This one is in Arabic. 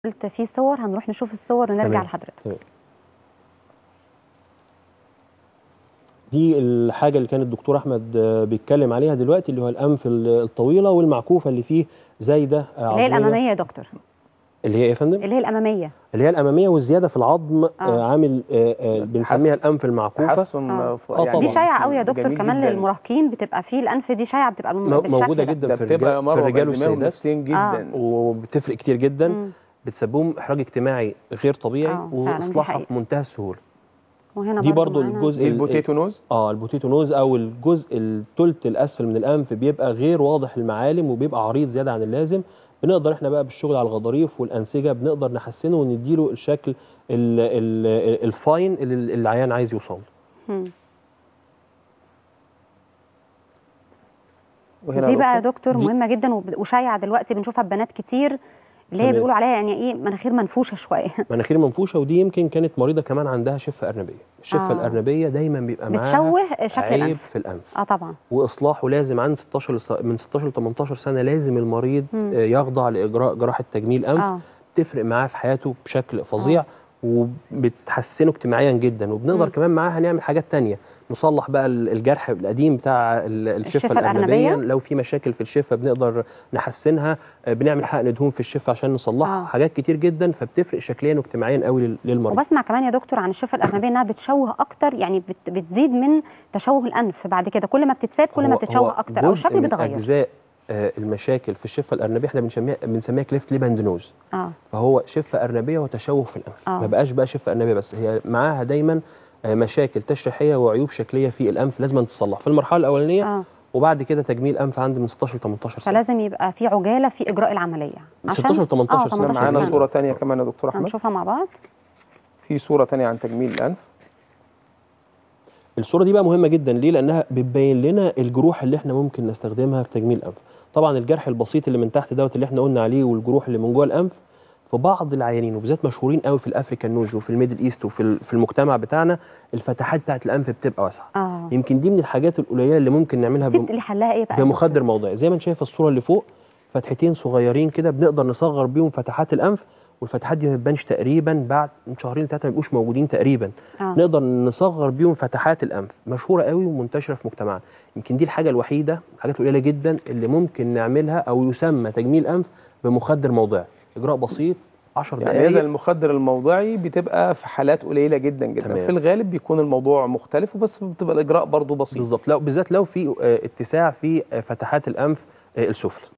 قلت في صور، هنروح نشوف الصور ونرجع تمام. لحضرتك. تمام. دي الحاجة اللي كان الدكتور أحمد بيتكلم عليها دلوقتي، اللي هو الأنف الطويلة والمعكوفة اللي فيه زايدة اللي هي عظمية. الأمامية يا دكتور. اللي هي إيه يا فندم؟ اللي هي الأمامية. اللي هي الأمامية والزيادة في العظم. عامل بنسميها الأنف المعكوفة. تحسن يعني دي شائعة قوي يا دكتور، كمان جداً. للمراهقين بتبقى فيه الأنف دي شائعة، بتبقى موجودة ده. جدا في بتبقى الرجال والسيدات نفسيين جدا. وبتفرق كتير جدا. بتسببهم إحراج اجتماعي غير طبيعي، وإصلاحها في منتهى السهولة. وهنا دي برضو الجزء البوتيتو نوز. البوتيتو نوز، او الجزء الثلث الاسفل من الانف بيبقى غير واضح المعالم وبيبقى عريض زياده عن اللازم. بنقدر احنا بقى بالشغل على الغضاريف والانسجه بنقدر نحسنه ونديله الشكل الفاين اللي العيان عايز يوصل له. دي بقى يا دكتور مهمه جدا وشايعه دلوقتي، بنشوفها ببنات كتير اللي هي بيقولوا عليها يعني ايه، مناخير منفوشه شويه. مناخير منفوشه، ودي يمكن كانت مريضه كمان عندها شفه ارنبيه. الشفه الارنبيه دايما بيبقى معاها بتشوه شكل عيب الانف في الانف. طبعا. واصلاحه لازم من 16 ل 18 سنه لازم المريض يخضع لاجراء جراحه تجميل انف. بتفرق معاه في حياته بشكل فظيع. وبتحسنه اجتماعيا جدا. وبنقدر كمان معاها نعمل حاجات تانية، نصلح بقى الجرح القديم بتاع الشفه الارنبيه. لو في مشاكل في الشفه بنقدر نحسنها. بنعمل حقن دهون في الشفه عشان نصلحها. حاجات كتير جدا، فبتفرق شكليا واجتماعيا قوي للمريض. وبسمع كمان يا دكتور عن الشفه الارنبيه انها بتشوه اكتر، يعني بتزيد من تشوه الانف بعد كده، كل ما بتتساب كل ما بتتشوه اكتر او الشكل بيتغير. اجزاء المشاكل في الشفه الارنبيه احنا بنسميها كليفت ليب اند نوز. فهو شفه ارنبيه وتشوه في الانف. ما بقاش بقى شفه ارنبيه بس، هي معاها دايما مشاكل تشريحيه وعيوب شكليه في الانف لازم تصلح في المرحله الاولانيه. وبعد كده تجميل انف عند من 16 ل 18 سنه. فلازم يبقى في عجاله في اجراء العمليه من 16 ل 18 سنه. معانا صوره ثانيه كمان يا دكتور احمد، هنشوفها مع بعض. في صوره ثانيه عن تجميل الانف. الصوره دي بقى مهمه جدا، ليه؟ لانها بتبين لنا الجروح اللي احنا ممكن نستخدمها في تجميل الانف. طبعا الجرح البسيط اللي من تحت دوت اللي احنا قلنا عليه، والجروح اللي من جوه الانف في بعض العيانين وبالذات مشهورين قوي في الافريكان نوز وفي الميدل ايست وفي المجتمع بتاعنا، الفتحات بتاعت الانف بتبقى واسعه. يمكن دي من الحاجات القليله اللي ممكن نعملها اللي حلها ايه بقى؟ بمخدر موضعي. زي ما انت شايف الصوره اللي فوق، فتحتين صغيرين كده بنقدر نصغر بيهم فتحات الانف، والفتحات دي ما بتبانش تقريبا بعد من شهرين ثلاثه، ما بيبقوش موجودين تقريبا. نقدر نصغر بيهم فتحات الانف، مشهوره قوي ومنتشره في مجتمعنا. يمكن دي الحاجه الوحيده، الحاجات القليله جدا اللي ممكن نعملها او يسمى تجميل انف بمخدر موضعي. اجراء بسيط 10 دقائق. يعني هذا المخدر الموضعي بتبقى في حالات قليله جدا جدا. تمام. في الغالب بيكون الموضوع مختلف، وبس بتبقى الاجراء برضو بسيط. بالظبط. بالذات لو في اتساع في فتحات الانف السفلى.